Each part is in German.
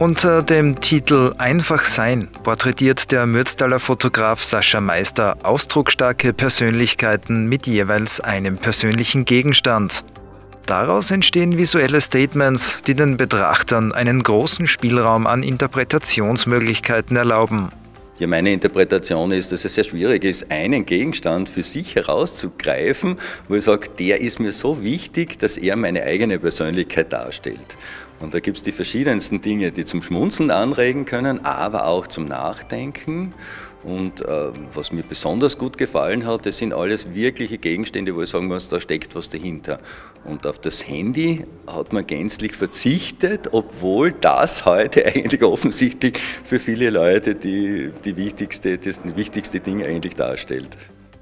Unter dem Titel »Einfach sein« porträtiert der Mürztaler Fotograf Sascha Meister ausdrucksstarke Persönlichkeiten mit jeweils einem persönlichen Gegenstand. Daraus entstehen visuelle Statements, die den Betrachtern einen großen Spielraum an Interpretationsmöglichkeiten erlauben. Ja, meine Interpretation ist, dass es sehr schwierig ist, einen Gegenstand für sich herauszugreifen, wo ich sage, der ist mir so wichtig, dass er meine eigene Persönlichkeit darstellt. Und da gibt es die verschiedensten Dinge, die zum Schmunzeln anregen können, aber auch zum Nachdenken. Und was mir besonders gut gefallen hat, das sind alles wirkliche Gegenstände, wo ich sagen muss, da steckt was dahinter. Und auf das Handy hat man gänzlich verzichtet, obwohl das heute eigentlich offensichtlich für viele Leute das wichtigste Ding eigentlich darstellt.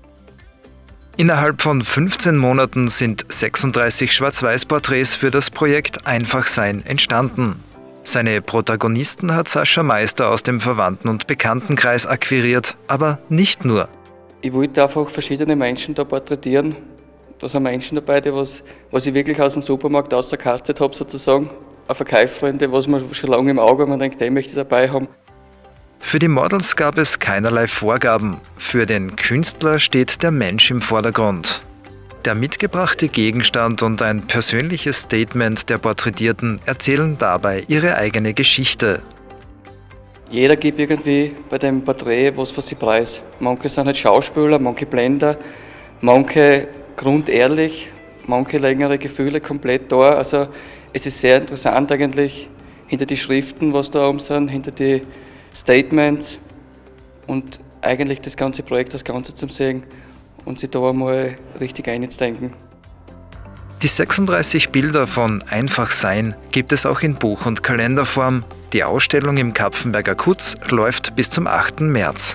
Innerhalb von 15 Monaten sind 36 Schwarz-Weiß-Porträts für das Projekt Einfach sein entstanden. Seine Protagonisten hat Sascha Meister aus dem Verwandten- und Bekanntenkreis akquiriert, aber nicht nur. Ich wollte einfach verschiedene Menschen da porträtieren. Da sind Menschen dabei, die was ich wirklich aus dem Supermarkt rausgekastet habe, sozusagen. Auf Verkaufsfreunde, was man schon lange im Auge hat, man denkt, den möchte ich dabei haben. Für die Models gab es keinerlei Vorgaben. Für den Künstler steht der Mensch im Vordergrund. Der mitgebrachte Gegenstand und ein persönliches Statement der Porträtierten erzählen dabei ihre eigene Geschichte. Jeder gibt irgendwie bei dem Porträt was für sich preis. Manche sind halt Schauspieler, manche Blender, manche grundehrlich, manche längere Gefühle komplett da. Also es ist sehr interessant eigentlich hinter die Schriften, was da oben sind, hinter die Statements und eigentlich das ganze Projekt, das Ganze zum Sehen und sich da einmal richtig einzudenken. Die 36 Bilder von Einfach sein gibt es auch in Buch- und Kalenderform. Die Ausstellung im Kapfenberger Kutz läuft bis zum 8. März.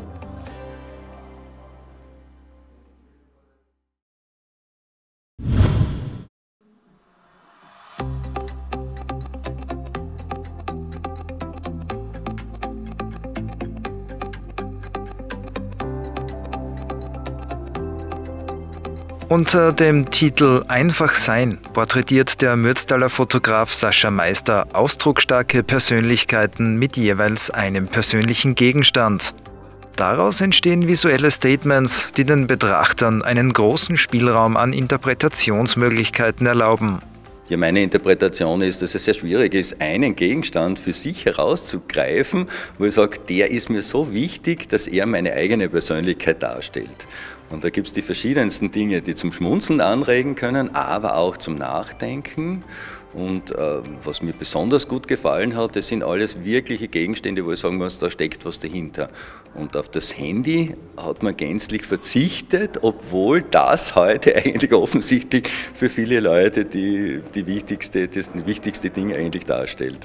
Unter dem Titel »Einfach sein« porträtiert der Mürztaler Fotograf Sascha Meister ausdrucksstarke Persönlichkeiten mit jeweils einem persönlichen Gegenstand. Daraus entstehen visuelle Statements, die den Betrachtern einen großen Spielraum an Interpretationsmöglichkeiten erlauben. Ja, meine Interpretation ist, dass es sehr schwierig ist, einen Gegenstand für sich herauszugreifen, wo ich sage, der ist mir so wichtig, dass er meine eigene Persönlichkeit darstellt. Und da gibt es die verschiedensten Dinge, die zum Schmunzeln anregen können, aber auch zum Nachdenken. Und was mir besonders gut gefallen hat, das sind alles wirkliche Gegenstände, wo ich sagen muss, da steckt was dahinter. Und auf das Handy hat man gänzlich verzichtet, obwohl das heute eigentlich offensichtlich für viele Leute das wichtigste Ding eigentlich darstellt.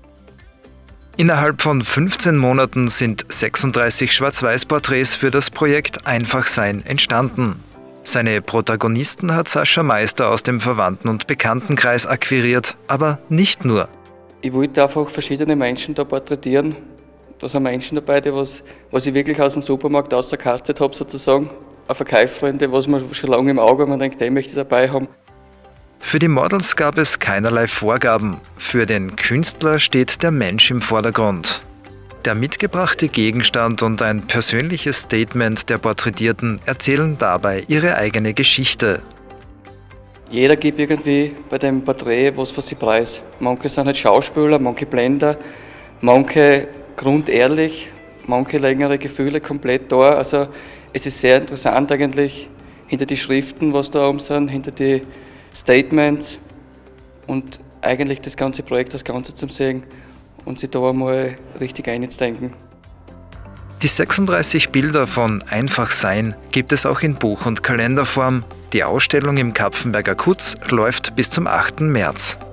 Innerhalb von 15 Monaten sind 36 Schwarz-Weiß-Porträts für das Projekt Einfach sein entstanden. Seine Protagonisten hat Sascha Meister aus dem Verwandten- und Bekanntenkreis akquiriert, aber nicht nur. Ich wollte einfach verschiedene Menschen da porträtieren. Da sind Menschen dabei, die was ich wirklich aus dem Supermarkt rausgekastet habe, sozusagen. Auf Verkaufsfreunde, was man schon lange im Auge hat, man denkt, den möchte ich dabei haben. Für die Models gab es keinerlei Vorgaben. Für den Künstler steht der Mensch im Vordergrund. Der mitgebrachte Gegenstand und ein persönliches Statement der Porträtierten erzählen dabei ihre eigene Geschichte. Jeder gibt irgendwie bei dem Porträt was für sich preis. Manche sind halt Schauspieler, manche Blender, manche grundehrlich, manche längere Gefühle komplett da. Also es ist sehr interessant eigentlich hinter die Schriften, was da oben sind, hinter die Statements und eigentlich das ganze Projekt, das Ganze zum Sehen und sich da einmal richtig einzudenken. Die 36 Bilder von Einfach sein gibt es auch in Buch- und Kalenderform. Die Ausstellung im Kapfenberger Kutz läuft bis zum 8. März.